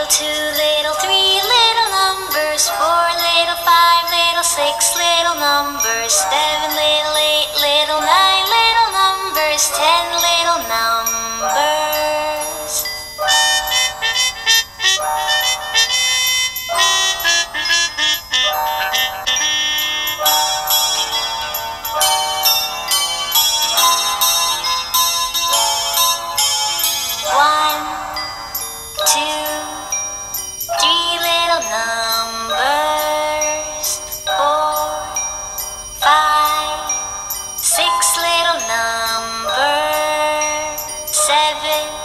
two, little three, little numbers. Four, little five, little six, little numbers. Seven, little eight, little nine, little numbers. 10 little numbers. One, two, three little numbers. Four, five, six little numbers. Seven,